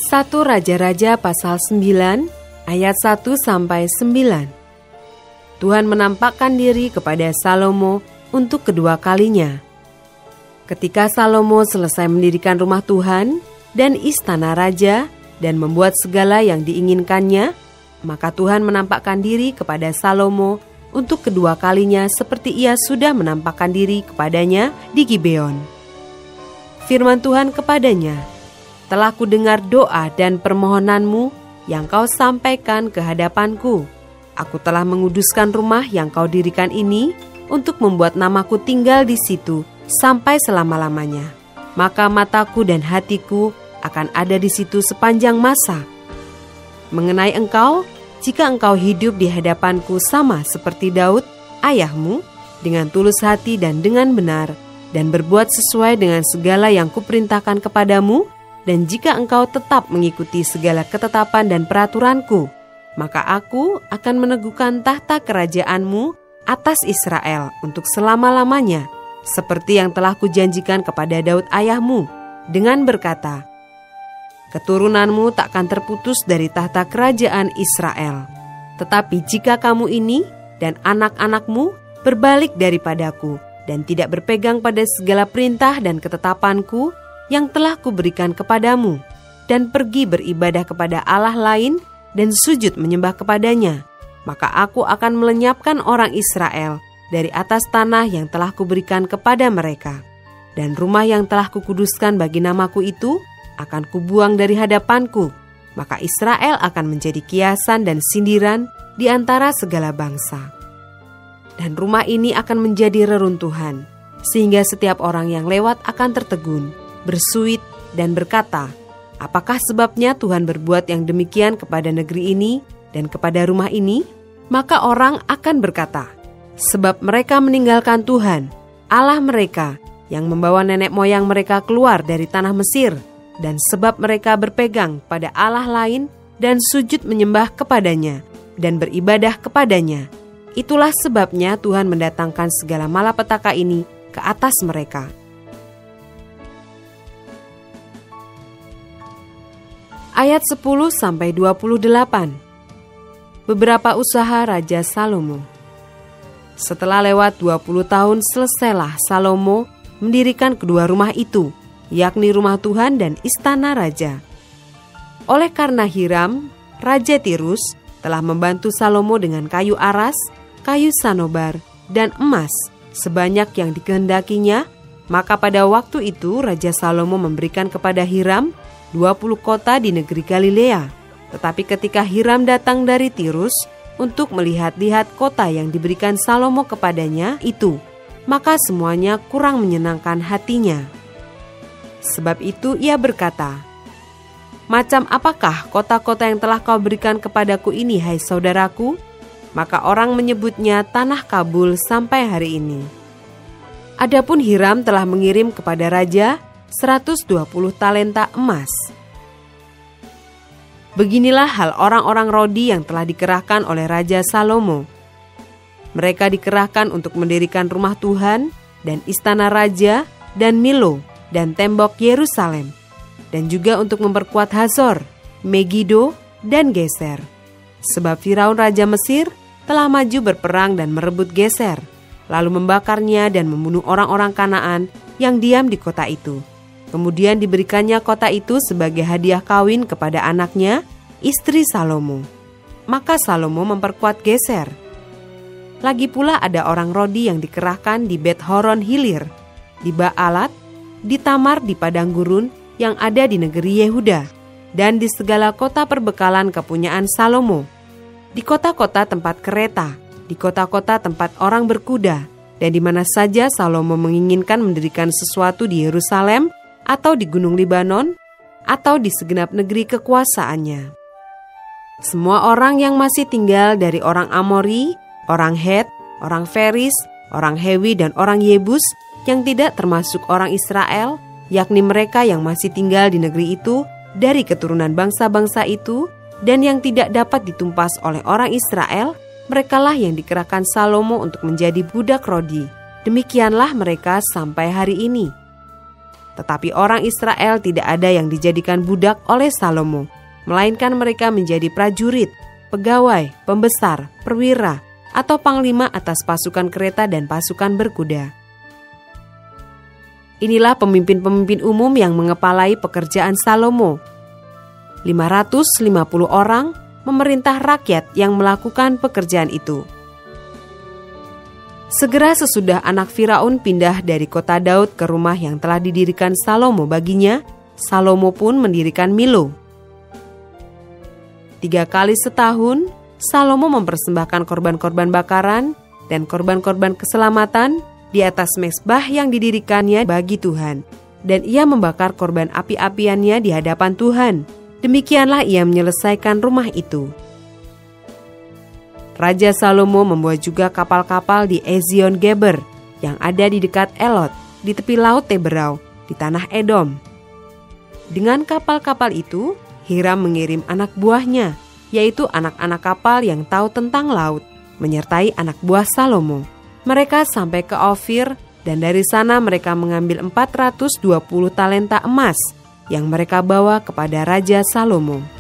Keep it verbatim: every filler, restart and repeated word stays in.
satu Raja-Raja pasal sembilan ayat satu sampai sembilan. Tuhan menampakkan diri kepada Salomo untuk kedua kalinya. Ketika Salomo selesai mendirikan rumah Tuhan dan istana raja dan membuat segala yang diinginkannya, maka Tuhan menampakkan diri kepada Salomo untuk kedua kalinya seperti ia sudah menampakkan diri kepadanya di Gibeon. Firman Tuhan kepadanya, "Telah kudengar doa dan permohonanmu yang kau sampaikan ke hadapanku. Aku telah menguduskan rumah yang kau dirikan ini untuk membuat namaku tinggal di situ sampai selama-lamanya. Maka mataku dan hatiku akan ada di situ sepanjang masa. Mengenai engkau, jika engkau hidup di hadapanku sama seperti Daud, ayahmu, dengan tulus hati dan dengan benar, dan berbuat sesuai dengan segala yang kuperintahkan kepadamu, dan jika engkau tetap mengikuti segala ketetapan dan peraturanku, maka aku akan meneguhkan tahta kerajaanmu atas Israel untuk selama-lamanya, seperti yang telah kujanjikan kepada Daud ayahmu, dengan berkata, keturunanmu takkan terputus dari tahta kerajaan Israel. Tetapi jika kamu ini dan anak-anakmu berbalik daripadaku dan tidak berpegang pada segala perintah dan ketetapanku yang telah kuberikan kepadamu, dan pergi beribadah kepada Allah lain dan sujud menyembah kepadanya, maka aku akan melenyapkan orang Israel dari atas tanah yang telah kuberikan kepada mereka. Dan rumah yang telah kukuduskan bagi namaku itu akan kubuang dari hadapanku, maka Israel akan menjadi kiasan dan sindiran di antara segala bangsa. Dan rumah ini akan menjadi reruntuhan, sehingga setiap orang yang lewat akan tertegun, bersuit, dan berkata, apakah sebabnya Tuhan berbuat yang demikian kepada negeri ini dan kepada rumah ini? Maka orang akan berkata, sebab mereka meninggalkan Tuhan, Allah mereka, yang membawa nenek moyang mereka keluar dari tanah Mesir, dan sebab mereka berpegang pada Allah lain dan sujud menyembah kepadanya dan beribadah kepadanya. Itulah sebabnya Tuhan mendatangkan segala malapetaka ini ke atas mereka. Ayat sepuluh sampai dua puluh delapan. Beberapa usaha Raja Salomo. Setelah lewat dua puluh tahun selesailah Salomo mendirikan kedua rumah itu, yakni rumah Tuhan dan istana raja. Oleh karena Hiram, Raja Tirus, telah membantu Salomo dengan kayu aras, kayu sanobar, dan emas sebanyak yang dikehendakinya, maka pada waktu itu Raja Salomo memberikan kepada Hiram dua puluh kota di negeri Galilea. Tetapi ketika Hiram datang dari Tirus untuk melihat-lihat kota yang diberikan Salomo kepadanya itu, maka semuanya kurang menyenangkan hatinya. Sebab itu ia berkata, macam apakah kota-kota yang telah kau berikan kepadaku ini, hai saudaraku? Maka orang menyebutnya Tanah Kabul sampai hari ini. Adapun Hiram telah mengirim kepada raja seratus dua puluh talenta emas. Beginilah hal orang-orang Rodi yang telah dikerahkan oleh Raja Salomo. Mereka dikerahkan untuk mendirikan rumah Tuhan dan istana raja dan Milo dan tembok Yerusalem, dan juga untuk memperkuat Hazor, Megido, dan Geser. Sebab Firaun Raja Mesir telah maju berperang dan merebut Geser, lalu membakarnya dan membunuh orang-orang Kanaan yang diam di kota itu. Kemudian diberikannya kota itu sebagai hadiah kawin kepada anaknya, istri Salomo. Maka Salomo memperkuat Geser. Lagi pula ada orang Rodi yang dikerahkan di Bet Horon Hilir, di Baalat, di Tamar di padang gurun yang ada di negeri Yehuda, dan di segala kota perbekalan kepunyaan Salomo, di kota-kota tempat kereta, di kota-kota tempat orang berkuda, dan di mana saja Salomo menginginkan mendirikan sesuatu di Yerusalem, atau di Gunung Libanon, atau di segenap negeri kekuasaannya. Semua orang yang masih tinggal dari orang Amori, orang Het, orang Feris, orang Hewi, dan orang Yebus, yang tidak termasuk orang Israel, yakni mereka yang masih tinggal di negeri itu, dari keturunan bangsa-bangsa itu, dan yang tidak dapat ditumpas oleh orang Israel, merekalah yang dikerahkan Salomo untuk menjadi budak Rodi. Demikianlah mereka sampai hari ini. Tetapi orang Israel tidak ada yang dijadikan budak oleh Salomo, melainkan mereka menjadi prajurit, pegawai, pembesar, perwira, atau panglima atas pasukan kereta dan pasukan berkuda. Inilah pemimpin-pemimpin umum yang mengepalai pekerjaan Salomo. lima ratus lima puluh orang memerintah rakyat yang melakukan pekerjaan itu. Segera sesudah anak Firaun pindah dari kota Daud ke rumah yang telah didirikan Salomo baginya, Salomo pun mendirikan Milo. Tiga kali setahun, Salomo mempersembahkan korban-korban bakaran dan korban-korban keselamatan di atas mezbah yang didirikannya bagi Tuhan, dan ia membakar korban api-apiannya di hadapan Tuhan. Demikianlah ia menyelesaikan rumah itu. Raja Salomo membuat juga kapal-kapal di Ezion Geber yang ada di dekat Elot, di tepi laut Teberau, di tanah Edom. Dengan kapal-kapal itu, Hiram mengirim anak buahnya, yaitu anak-anak kapal yang tahu tentang laut, menyertai anak buah Salomo. Mereka sampai ke Ofir, dan dari sana mereka mengambil empat ratus dua puluh talenta emas yang mereka bawa kepada Raja Salomo.